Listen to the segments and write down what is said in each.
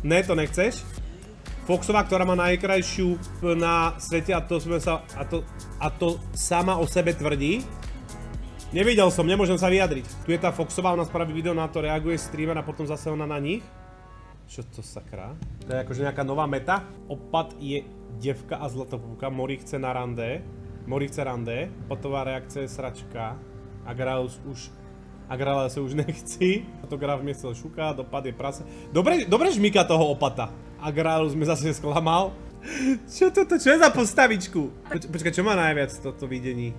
Ne, to nechceš? Foxová, ktorá má najkrajšiu na svete a to sama o sebe tvrdí. Nevidel som, nemôžem sa vyjadriť. Tu je tá Foxová, ona spraví video, na to reaguje streamer a potom zase ona na nich. Čo to sakra? To je akože nejaká nová meta. Opat je devka a zlatopúka, Mori chce na rande. Mori chce rande, potová reakcia je sračka. Agrala sa už nechci. Fotograf mi chcel šuká, dopad je prase. Dobre žmýka toho opata. Agralu sme zase sklamal. Čo toto? Čo je za postavičku? Počkaj, čo má najviac toto videní?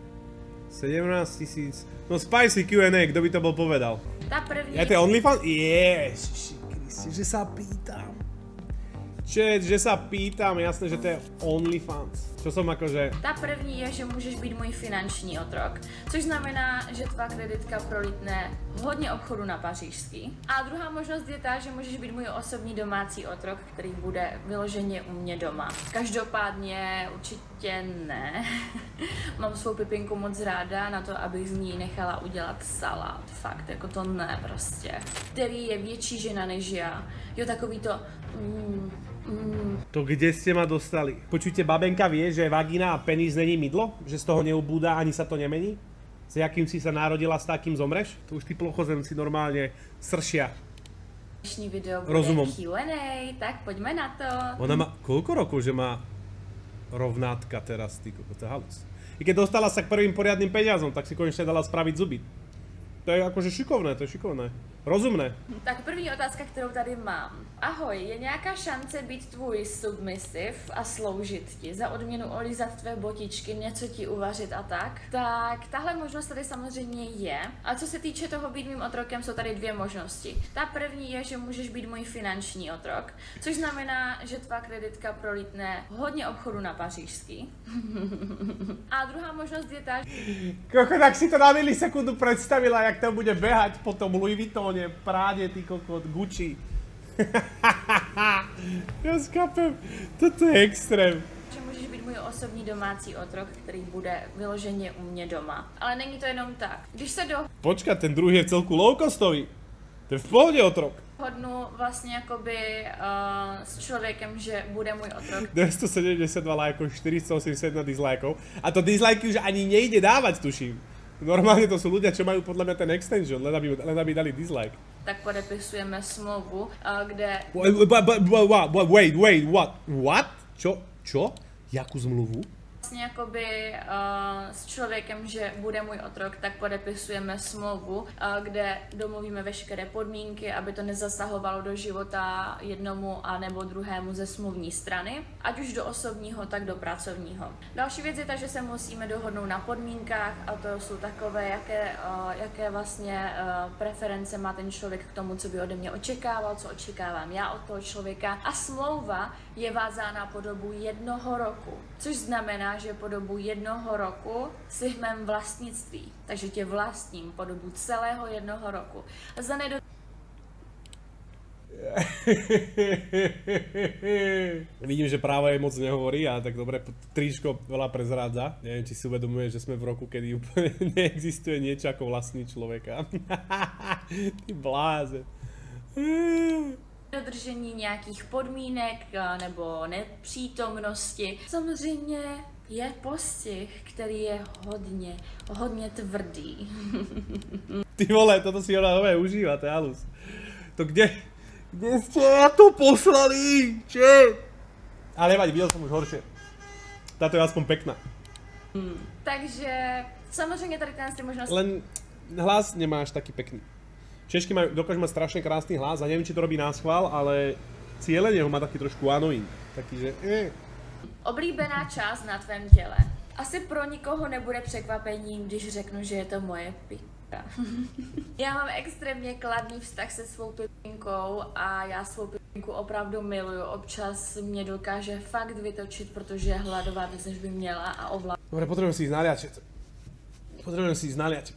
17 000. No spicy Q&A, kto by to bol povedal? Tá první... Je to OnlyFans? Ježiši Kriste, že sa pýtam. Že sa pýtam, jasné, že to je OnlyFans. Čo som akože... Ta první je, že můžeš být můj finanční otrok, což znamená, že tvá kreditka prolítne hodně obchodu na pařížský. A druhá možnost je ta, že můžeš být můj osobní domácí otrok, který bude vyloženě u mě doma. Každopádně určitě ne. Mám svou Pipinku moc ráda na to, abych z ní nechala udělat salát. Fakt, jako to ne prostě. Který je větší žena než já. Jo, takový to... To kde ste ma dostali? Počujte, babenka vie, že vagína a penis není mydlo? Že z toho neubúda, ani sa to nemení? S jakým si sa narodila, s takým zomreš? To už tí plochozemci normálne sršia. Dnešní video bude rozumom. Q&A, tak poďme na to. Ona má koľko rokov, že má rovnátka teraz, ty koko, to je halus. I keď dostala sa k prvým poriadnym peniazom, tak si konečne dala spraviť zuby. To je akože šikovné, to je šikovné. Rozumné. Tak první otázka, kterou tady mám. Ahoj, je nějaká šance být tvůj submissiv a sloužit ti, za odměnu olízat tvé botičky, něco ti uvařit a tak? Tak tahle možnost tady samozřejmě je. A co se týče toho být mým otrokem, jsou tady dvě možnosti. Ta první je, že můžeš být můj finanční otrok, což znamená, že tvá kreditka prolítne hodně obchodu na pařížský. A druhá možnost je ta, Koko, tak si to na milisekundu predstavila, jak to bude behať po tom Louis Vuittone, Práde, ty kokot, Gucci. Ja skapem, toto je extrém. že můžeš být můj osobní domácí otrok, který bude vyloženě u mě doma. Ale není to jenom tak. Když se Počkať, ten druhý je v celku low-costový. To je v pohode otrok. dohodnu vlastně jakoby s člověkem, že bude můj otrok, 272 lajkov, 481 dislajkov. A to dislajky už ani nejde dávať, tuším. Normálne to sú ľudia, čo majú podľa mňa ten extension, len aby dali dislike. tak podepisujeme smlouvu, kde Wait, what? Čo? Jakú zmluvu? vlastně jakoby s člověkem, že bude můj otrok, tak podepisujeme smlouvu, kde domluvíme veškeré podmínky, aby to nezasahovalo do života jednomu a nebo druhému ze smluvní strany, ať už do osobního, tak do pracovního. Další věc je ta, že se musíme dohodnout na podmínkách a to jsou takové, jaké vlastně preference má ten člověk k tomu, co by ode mě očekával, co očekávám já od toho člověka. A smlouva je vázána po dobu 1 roku, což znamená, že po dobu 1 roku si v mém vlastnictví, takže tě vlastním po dobu celého 1 roku. Za Vidím, že právo jej moc nehovorí a tak dobre, tričko veľa prezrádza. Neviem, či si uvedomuje, že sme v roku, kedy úplne neexistuje niečo ako vlastní človeka. Ty bláze. dodržení nějakých podmínek nebo nepřítomnosti. Samozřejmě je postih, který je hodně tvrdý. Ty vole, toto si ona nové užíva, to je halus. To kde ste na to poslali? Čo? Ale nevadí, videl som už horšie. Táto je aspoň pekná. Takže samozřejmě tady ten možnost. Len hlas nemáš taký pekný. Češky dokážu mať strašne krásny hlas a neviem, či to robí náschvál, ale cílenie ho má taký trošku annoying. Taký, že Oblíbená část na tvém těle. Asi pro nikoho nebude překvapením, když řeknu, že je to moje pika. Já mám extrémně kladný vztah se svou pipinkou a já svou pipinku opravdu miluju. Občas mě dokáže fakt vytočit, protože je hladová víc, než by měla a ovládá. Dobre, potrebujem si ísť naliať.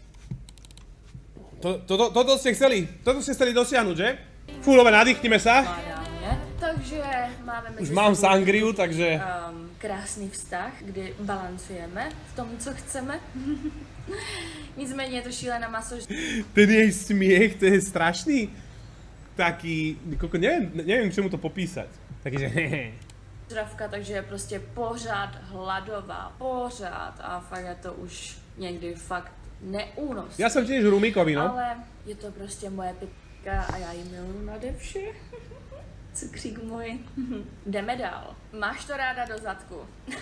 Toto ste chceli dosiahnuť, že? Fú, dobre, nadýchnime sa. Takže máme Už mám sangriu, takže... krásný vztah, kdy balancujeme v tom, co chceme. Nicméně je to šílená maso. Ten jej smiech, to je strašný. neviem čemu to popísať. Taký, že Zdravka, takže je prostě pořád hladová, pořád a fakt je to už někdy fakt neúnosné. Ja som tiež rumíkový, no. Ale je to prostě moje pitka a já ji miluju nade vše. Cukřík můj. Jdeme dál. Máš to ráda do zadku?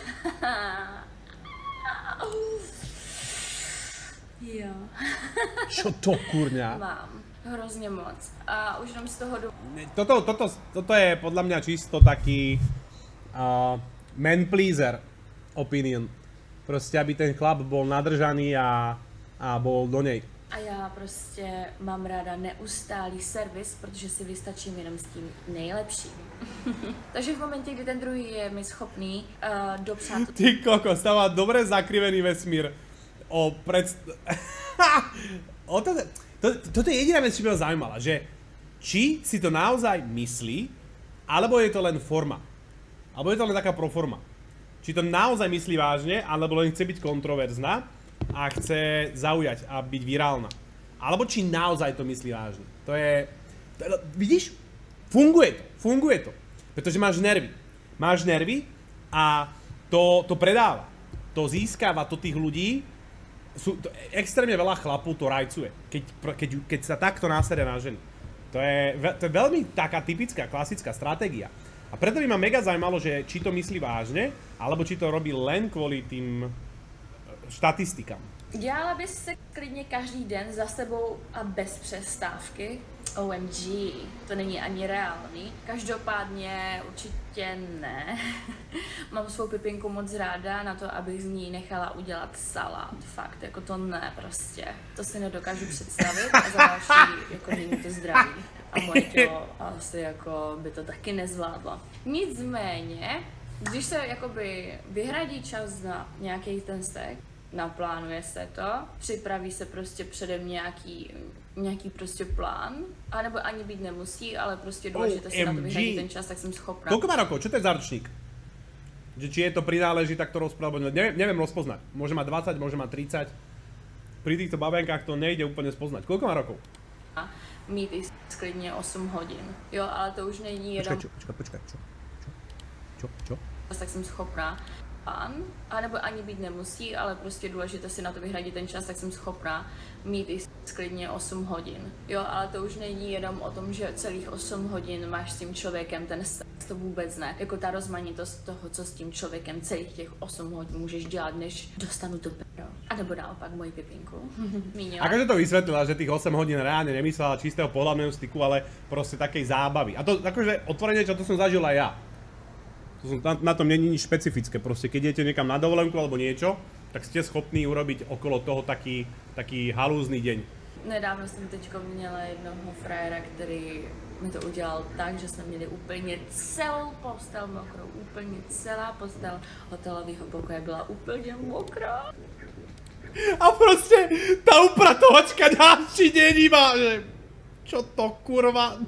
Jo. Čo to, kurňa? Mám. Hrozně moc. A už jenom z toho Toto je podľa mňa čisto taký man pleaser opinion. Proste, aby ten chlap bol nadržaný a bol do nej. A já prostě mám ráda neustálý servis, protože si vystačím jenom s tím nejlepším. Takže v momentě, kdy ten druhý je mi schopný dopřát... Ty kokos, tam má dobre zakrivený vesmír. Toto je jediná vec, čo by ma zaujímala, že či si to naozaj myslí, alebo je to len forma. Alebo je to len taká proforma. Či to naozaj myslí vážne, alebo len chce byť kontroverzná a chce zaujať a byť virálna. Alebo či naozaj to myslí vážne. To je... Vidíš? Funguje to. Pretože máš nervy. Máš nervy a to predáva. To získava to tých ľudí. Extrémne veľa chlapov to rajcuje, keď sa takto násede na ženy. To je veľmi taká typická, klasická stratégia. A preto by ma mega zaujímalo, že či to myslí vážne, alebo či to robí len kvôli tým štatistikám. Dělala bys se klidně každý den za sebou a bez přestávky? OMG, to není ani reálný. Každopádně určitě ne. Mám svou pipinku moc ráda na to, abych z ní nechala udělat salát. Fakt, jako to ne prostě. To si nedokážu představit a za další, jako není to zdraví. A moje tělo asi jako by to taky nezvládlo. Nicméně, když se jakoby vyhradí čas na nějaký ten stek, naplánuje se to, připraví se prostě předem nějaký prostě plán, anebo ani být nemusí, ale prostě důležité si na to vyhradit ten čas, tak jsem schopná. Koľko má rokov? Čo to je za ročník? Že či je to prináleží takto rozprávať? Neviem rozpoznať. Môže mať 20, môže mať 30. Pri týchto babenkách to nejde úplne spoznať. Koľko má rokov? Mít i sklidně 8 hodin. Jo, ale to už není jenom... Počkaj, čo? Tak jsem schopná. Anebo ani být nemusí, ale prostě důležité si na to vyhradit ten čas, tak jsem schopná mít i sklidně 8 hodin. Jo, ale to už není jenom o tom, že celých 8 hodin máš s tím člověkem ten sex, to vůbec ne. Jako ta rozmanitost toho, co s tím člověkem celých těch 8 hodin můžeš dělat, než dostanu to pero. A nebo naopak moji pipinku. Akože to vysvetlila, že tých 8 hodín reálne nemyslela čistého pohľadného styku, ale proste takej zábavy. A to akože otvorene, čo to som zažil aj ja. Na tom není nič špecifické, proste keď idete niekam na dovolenku alebo niečo, tak ste schopní urobiť okolo toho taký halúzny deň. Nedávno jsem teďko měla jednoho frajera, který mi to udělal tak, že jsme měli úplně celou postel mokrou, úplně celá postel hotelového pokoje byla úplně mokrá. A proste tá upratovačka ďalší deň iba, že čo to kurva,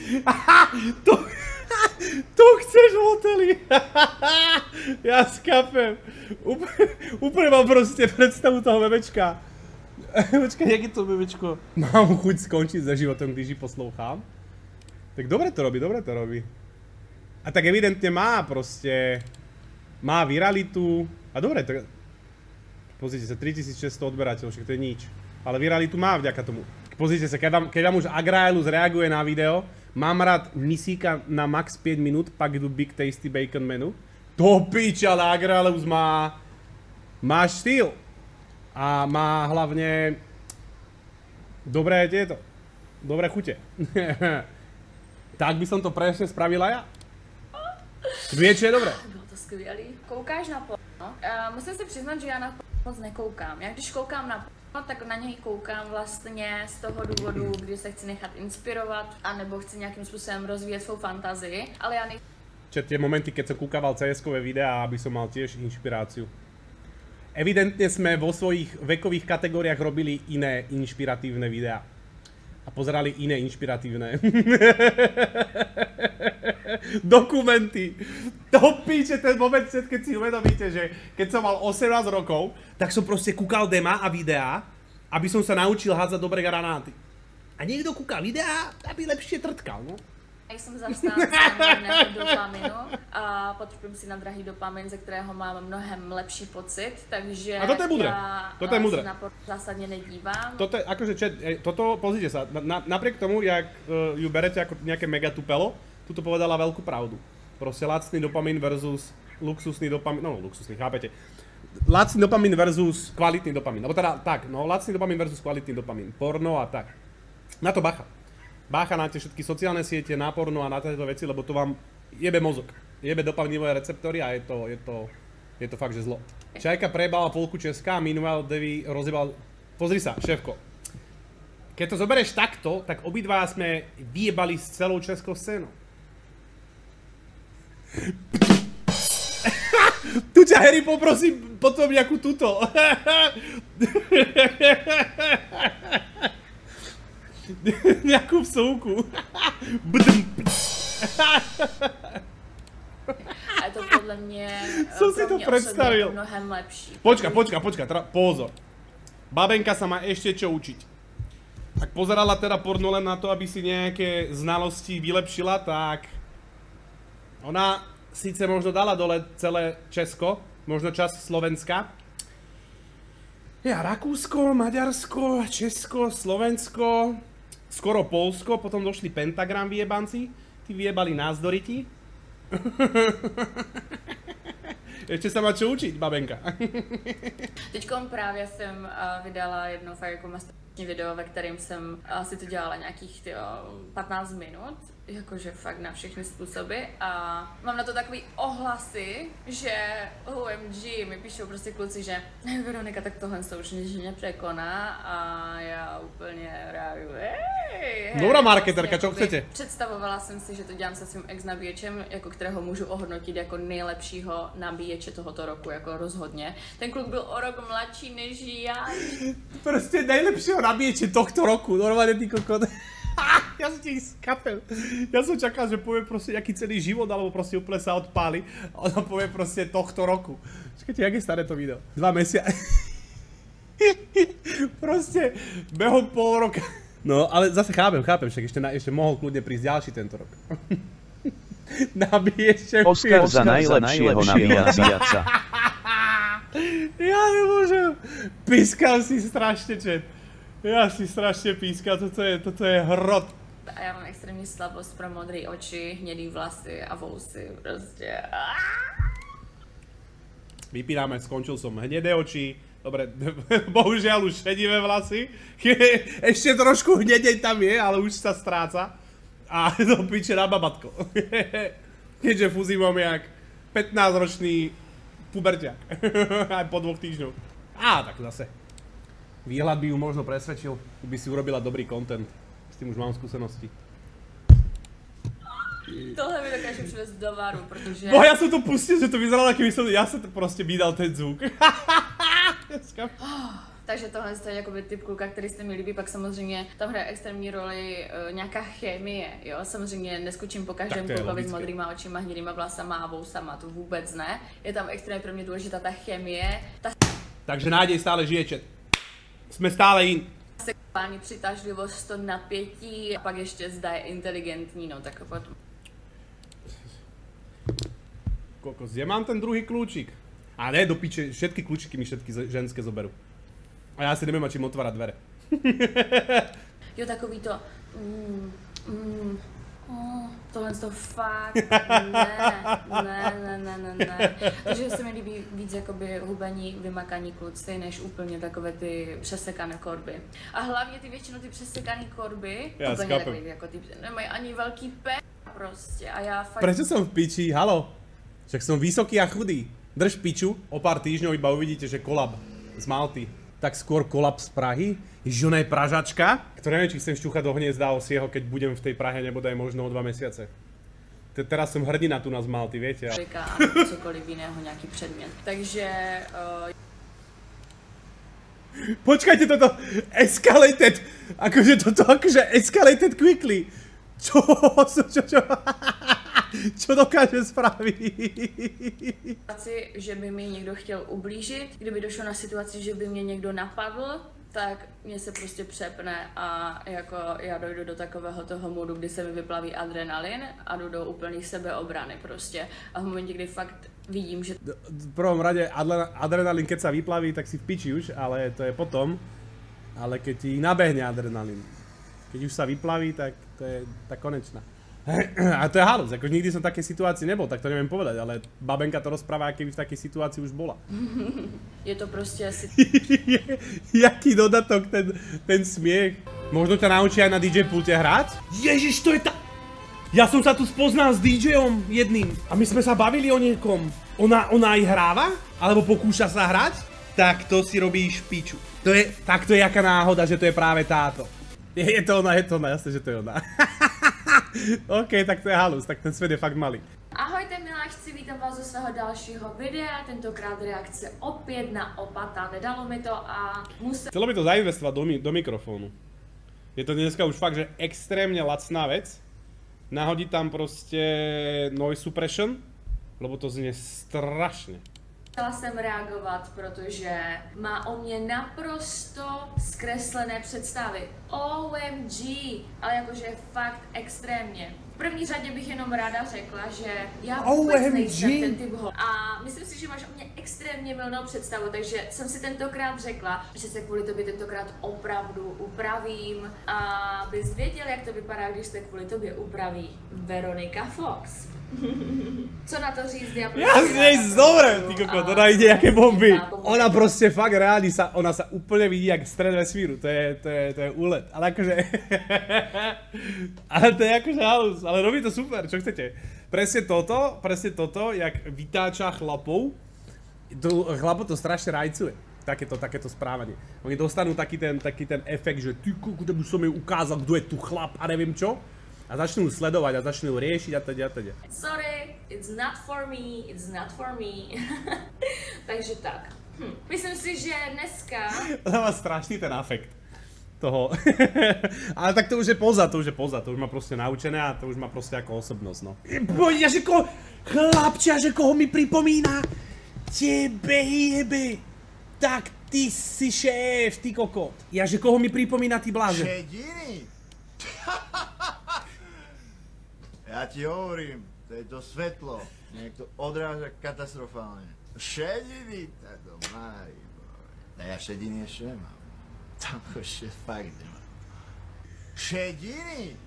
to chceš v hoteli. Ja skápem. Úplne mám proste predstavu toho bebečka. Počkaj, jak je to bebečko? Mám chuť skončiť so životom, když ji poslouchám. Tak dobre to robí. A tak evidentne má proste, má viralitu. A dobre, tak pozrite sa, 3600 odberateľov, však to je nič. Ale viralitu má vďaka tomu. Pozrite sa, keď vám už Agraelus reaguje na video, mám rád misíka na max 5 minút, pak jdu Big Tasty Bacon menu. To pič, ale Agraelus má štýl. A má hlavne dobré chute. Tak by som to presne spravila ja. Vie, čo je dobré. Bylo to skvělý. Koukáš na porno? Musím si přiznat, že já na porno moc nekoukám. Já když koukám na porno, tak na něj koukám vlastně z toho důvodu, kdy se chci nechat inspirovat, anebo chci nějakým způsobem rozvíjet svou fantazii, ale já nejsem... Tie momenty, keď som kúkaval CS-kové videá, aby som mal tiež inšpiráciu. Evidentne sme vo svojich vekových kategóriách robili iné inšpiratívne videá. A pozerali iné inšpiratívne dokumenty. To píče ten moment, keď si uvedomíte, že keď som mal 18 rokov, tak som proste kúkal dema a videá, aby som sa naučil hádzať dobré granáty. a niekto kúka videá, aby lepšie trtkal, no. Jsem zastáncem levného dopaminu a potrpím si na drahý dopamin, ze kterého mám mnohem lepší pocit, takže a toto je múdre. Toto je múdre. se na porno zásadně nedívám. Toto je, akože toto, pozrite sa, napriek tomu, jak ju berete ako nejaké megatupelo, tuto povedala veľkú pravdu. Proste lacný dopamin versus luxusný dopamin, no luxusný, chápete? Lacný dopamin versus kvalitný dopamin, alebo teda tak, no lacný dopamin versus kvalitný dopamin, porno a tak. Na to bacha. Bácha na tie všetky sociálne siete, na porno a na tieto veci, lebo to vám jebe mozog. Jebe dopaminové receptory a je to fakt, že zlo. Čajka prebala polku Česka a Minuel Devi rozjebal... Pozri sa, šéfko. Keď to zoberieš takto, tak obidva sme vyjebali s celou českou scénou. Tu ťa, Harry, poprosím potom nejakú tuto. Nejakú vsúku. A to podle mě Som si to predstavil. Mnohem lepší. Počka, pozor. Babenka sa má ešte čo učiť. Ak pozerala teda porno len na to, aby si nejaké znalosti vylepšila, tak ona síce možno dala dole celé Česko, možno časť Slovenska. Ja Rakúsko, Maďarsko, Česko, Slovensko, skoro Polsko, potom došli Pentagram vyjebanci, tí vyjebali nás do riti. Ještě se má čo učit, babenka. Teďkom právě jsem vydala jedno fakt jako masterční video, ve kterém jsem si to dělala nějakých 15 minut, jakože fakt na všechny způsoby a mám na to takový ohlasy, že OMG mi píšou prostě kluci, že Veronika, tak tohle se už nič nepřekoná a já úplně reaguju, Dobrá marketerka, čo chcete? Představovala jsem si, že to dělám se svým ex-nabíječem, jako kterého můžu ohodnotit jako nejlepšího nabíječe tohoto roku, jako rozhodně. Ten kluk byl o rok mladší než já. Prostě nejlepšího nabíječe tohto roku, normálne ty kokot. Ja som ti skapel. Ja som čakal, že povie proste nejaký celý život, alebo proste úplne sa odpáli. A ona povie proste tohto roku. Čakajte, jak je staré to video? 2 mesiace. Proste behom pol roka. No, ale zase chápem, však ešte mohol kľudne prísť ďalší tento rok. Nabíješ Oscar za najlepšieho nabíjaca. Ja nemôžem. Pískal si strašne, čet. Ja si strašne pískal, toto je hrot. A já mám extrémní slabost pro modré oči, hnědý vlasy a vousy, prostě. Vypíname, skončil som hnedé oči. Dobre, bohužiaľ už šedivé vlasy. Ešte trošku hnedej tam je, ale už sa stráca. A to piče na babatko. Keďže fúzi mám jak 15-ročný puberťák. Aj po 2 týždňoch. Tak zase. Výhľad by ju možno presvedčil, by si urobila dobrý content. S tým už mám skúsenosti. Tohle mi dokáže přivést do varu, protože... Bo ja som to pustil, že to vyzeralo, keby som... Ja som proste vydal ten zvuk. Takže tohle je jakoby typ kluka, který se mi líbí, pak samozřejmě tam hraje extrémní roli nějaká chemie, jo, samozřejmě neskočím po každém klukovi s modrýma očima, hnědýma vlasama a vousama, to vůbec ne, je tam extrémně pro mě důležitá ta chemie, Takže nádej stále žije, čet. Jsme stále in. Sexuální přitažlivost, to napětí a pak ještě zda je inteligentní, no tak potom. Kokos, kde mám ten druhý kľúčik? A ne, do piče, všetky kľúčiky mi všetky ženské zoberú. A já si nevím, a čím otvárať dvere. Jo, takový to... tohle to fakt, ne. Takže se mi líbí víc jakoby hubení, vymakaní kluci, než úplně takové ty přesekané korby. A hlavně ty většinou ty přesekané korby, úplně takový jako ty, nemají ani velký prostě a já fakt... Prečo som v piči, halo? Však som vysoký a chudý. Drž piču, o pár týždňov iba uvidíte, že kolab z Malty. Tak skôr kolab z Prahy. Ježiš, ona je Pražačka, ktorá neviem, či chcem šťúchať do hniezda Osieho, keď budem v tej Prahe, nebodaj možno o 2 mesiace. Teraz som hrdina tu na z Malty, viete? A cokoliv jiného, nějaký předmět. Takže... Počkajte, toto escalated, akože escalated quickly. Čo? Čo dokáže spraviť? Že by mi někdo chtěl ublížit, kdyby došlo na situaci, že by mě někdo napadl, tak mě se prostě přepne a jako já dojdu do takového toho modu, kdy se mi vyplaví adrenalin a jdu do úplný sebeobrany prostě. A v momentě, kdy fakt vidím, že... V prvom rade adrenalín, keď sa vyplaví, tak si v piči už, ale to je potom. Ale keď ti nabehne adrenalín, keď už sa vyplaví, tak to je tá konečná. A to je halus, akože nikdy som v takej situácii nebol, tak to neviem povedať, ale babenka to rozpráva, keby v takej situácii už bola. Je to prostě asi... Jaký dodatok ten smiech. Možno ťa naučí aj na DJ pulte hrať? Ježiš, to je tá... Ja som sa tu spoznal s DJom jedným a my sme sa bavili o niekom. Ona aj hráva? Alebo pokúša sa hrať? Tak to si robíš piču. Tak to je jaká náhoda, že to je práve táto. Je to ona, jasne, že to je ona. OK, tak to je halus, tak ten svět je fakt malý. Ahojte miláčci, vítám vás ze svého dalšího videa, tentokrát reakce opět na Opata, nedalo mi to a musel... Chcelo by to zainvestovať do mikrofónu. Je to dneska už fakt, že extrémne lacná vec. Nahodiť tam proste noise suppression, lebo to znie strašne. Chtěla jsem reagovat, protože má o mě naprosto zkreslené představy. OMG, ale jakože fakt extrémně. V první řadě bych jenom ráda řekla, že já vůbec nejsem ten typ hol. A myslím si, že máš o mě extrémně mylnou představu, takže jsem si tentokrát řekla, že se kvůli tobě tentokrát opravdu upravím. A bys věděl, jak to vypadá, když se kvůli tobě upraví Veronika Fox. Co na to říct, ja proste... Jasne, dobre, ty kokot, ona ide jaké bomby. Ona proste fakt reálne ona sa úplne vidí jak stred vesmíru, to je úlet, ale akože... ale to je akože halus, ale robí to super, čo chcete. Presne toto, jak vytáča chlapov, chlapo to strašne rajcuje. Takéto správanie. Oni dostanú taký ten efekt, že ty kokot, by som jej ukázal, kto je tu chlap a neviem čo. A začnú sledovať a začnú riešiť a teda. Sorry, it's not for me. Takže tak. Myslím si, že dneska... To má strašný ten afekt toho. Ale tak to už je poza, to už má proste naučené a to už má proste ako osobnosť, no. Chlapčia, že koho mi pripomína? Tebe jebe. Tak ty si šéf, ty kokot. Jaže koho mi pripomína, ty blázen? Šediny. Ja ti hovorím, to je to svetlo, niekto odráža katastrofálne. Šediny, táto mári, ja šediny ešte nemám. To ešte fakt nemám. Šediny?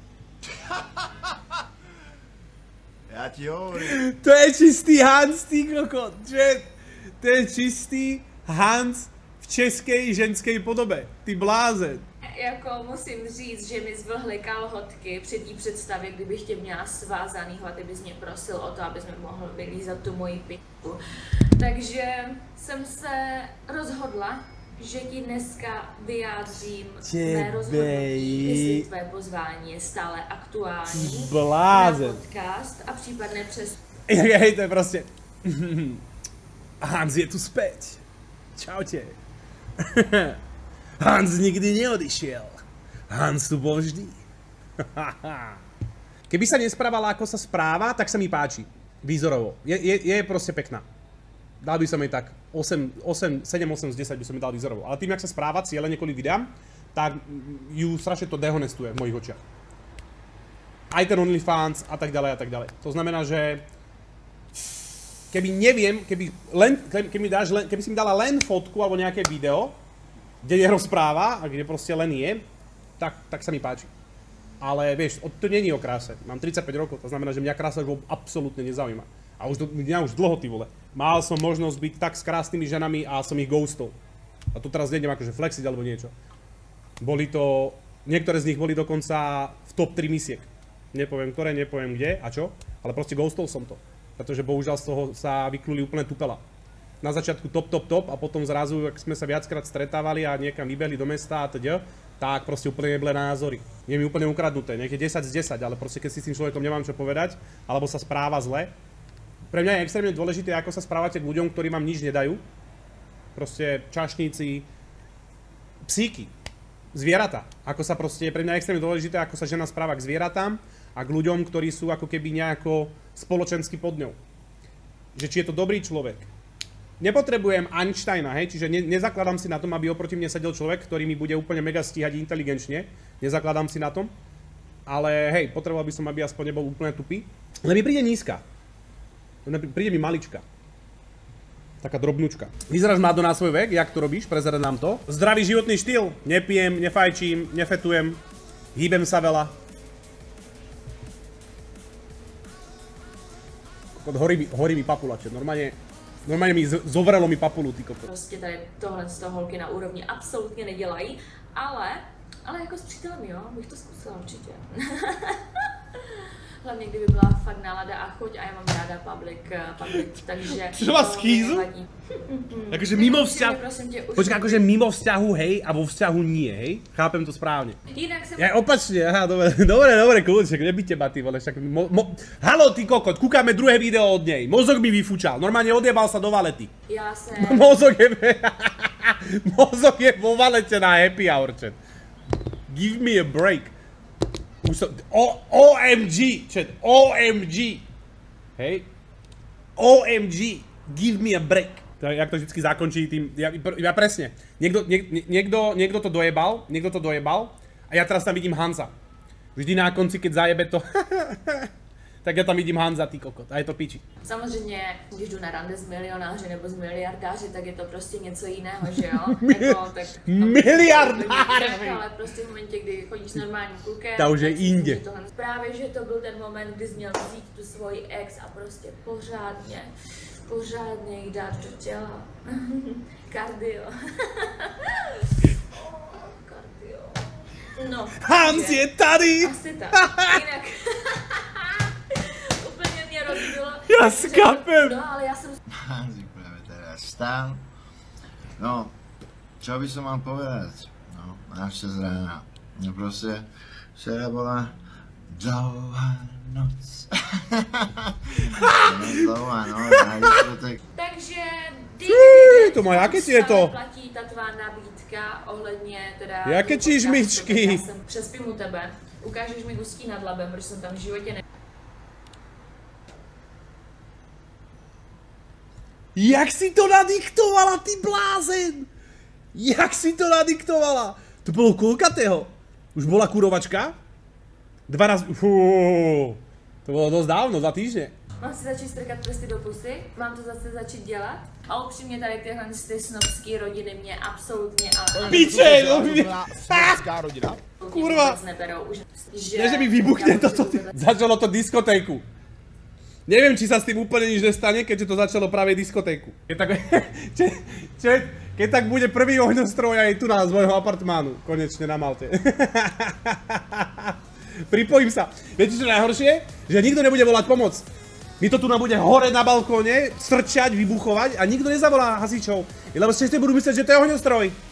Ja ti hovorím. To je čistý Hans, ty kokot, že? To je čistý Hans v českej ženskej podobe, ty blázen. Jako musím říct, že mi zvlhly kalhotky při té představě, kdybych tě měla svázanýho a ty bys mě prosil o to, abys mi mohl vylízat tu moji pičku. Takže jsem se rozhodla, že ti dneska vyjádřím mé rozhodnutí, jestli tvé pozvání je stále aktuální na podcast a případně přes... Hej, to je prostě... Hans je tu späť. Čaute. Hans nikdy neodišiel. Hans tu bol vždy. Keby sa nesprávala, ako sa správa, tak sa mi páči. Výzorovo. Je proste pekná. Dal by som jej tak 7, 8 z 10 by som jej dal výzorovo. Ale tým, jak sa správa cieľene kvôli videám, tak ju strašne to dehonestuje v mojich očiach. Aj ten OnlyFans a tak ďalej a tak ďalej. To znamená, že keby neviem, keby si mi dala len fotku alebo nejaké video, kde nerozpráva a kde proste len je, tak sa mi páči. Ale vieš, to není o kráse. Mám 35 rokov, to znamená, že mňa krása už absolútne nezaujíma. A mňa už dlho, ty vole. Mal som možnosť byť tak s krásnymi ženami a som ich ghostol. A tu teraz nejdem akože flexiť alebo niečo. Niektoré z nich boli dokonca v top 3 misiek. Nepoviem ktoré, nepoviem kde a čo, ale proste ghostol som to. Pretože bohužiaľ z toho sa vykluli úplne tupela. Na začiatku top a potom zrazu, ak sme sa viackrát stretávali a niekam vybehli do mesta a teda, tak proste úplne neblé názory. Je mi úplne ukradnuté, nejaké 10 z 10, ale proste keď si s tým človekom nemám čo povedať, alebo sa správa zle. Pre mňa je extrémne dôležité, ako sa správate k ľuďom, ktorí vám nič nedajú. Proste čašníci, psíky, zvieratá. Ako sa proste, pre mňa je extrémne dôležité, ako sa žena správa k zvieratám a k ľuďom, ktorí sú ako keby nejako spoločensky pod ňou. Že či je to dobrý človek. nepotrebujem Einsteina, hej, čiže nezakladám si na tom, aby oproti mne sedel človek, ktorý mi bude úplne mega stíhať inteligenčne. Nezakladám si na tom. Ale hej, potreboval by som, aby aspoň nebol úplne tupý. Ale mi príde nízka. Príde mi malička. Taká drobnúčka. Vyzeráš Mádo na svoj vek, jak to robíš? Prezeraj nám to. Zdravý životný štýl. Nepijem, nefajčím, nefetujem. Hýbem sa veľa. Horí mi papula, čo normálne mi zovrelo mi papulu, ty kokot. Prostě tady tohle z toho holky na úrovni absolutně nedělají, ale jako s přítelem jo, bych to zkusila určitě. Hlavně kdyby byla fakt nálada a chuť a já mám ráda public, takže... Čo má schýzu? Akože mimo vzťahu... Počkaj, akože mimo vzťahu hej a vo vzťahu nie, hej? Chápem to správne. Jinak jsem... Ja opačne, aha, dobre, kľúček, nebyť teba ty vole, však... Halo ty kokot, kúkame druhé video od nej, mozog mi vyfúčal, normálne odjebal sa do valety. Já se... Mozog je vo valete na happy hour, chat. Give me a break. OMG, chat, OMG. Hej? OMG, give me a break. Jak to vždycky zakončí tým, ja presne. Niekto to dojebal a ja teraz tam vidím Hanza. Vždy na konci, keď zajebe to, tak ja tam vidím Hanza, ty kokot, a je to piči. Samozřejmě, když jdu na rande s milionáři nebo s miliardáři, tak je to prostě něco jiného, že jo? Jako, tak, miliardáři! Ale prostě v momentě, kdy chodíš s normálním klukem, ta už je jinde. Právě, že to byl ten moment, kdy jsi měl vzít tu svoji ex a prostě pořádně jí dát do těla. Kardio. Kardio. No. Hans je tady! Asi tak. Jinak. Úplně mě rozbilo. Já skapem. No, ale já jsem... Hanzik práve teraz stál. No, čo by som mal povedať? No, až z rána. No proste, včera bola dlouhá noc. Dlouhá noc, na diskotek. Takže... to má jaké tieto? Platí ta tvá nabídka ohledně teda... Jaké čížmičky? Já jsem přespím u tebe. Ukážeš mi Ústí nad Labem, protože jsem tam v životě ne... Jak si to nadiktovala, ty blázen? Jak si to nadiktovala? To bolo koľkatého? Už bola kurovačka? 12... To bolo dosť dávno, 2 týždne. Mám si začít strkat prsty do pusy? Mám to zase začít dělat? A upřímně tady tyhle ty snobský rodiny mě absolutně a... Piče, no mě... Snobská rodina? Kurva. Vůbec neberou, už... Nie, že mi vybuchne toto. Začalo to diskotéku. Neviem, či sa s tým úplne nič nestane, keďže to začalo práve diskotéku. Keď tak bude prvý ohňostroj aj tu z môjho apartmánu. Konečne na Malte. Pripojím sa. Viete, čo je najhoršie? Že nikto nebude volať pomoc. Mi to tu bude hore na balkóne, strčať, vybuchovať a nikto nezavolá hasičov. Lebo všetci budú myslieť, že to je ohňostroj.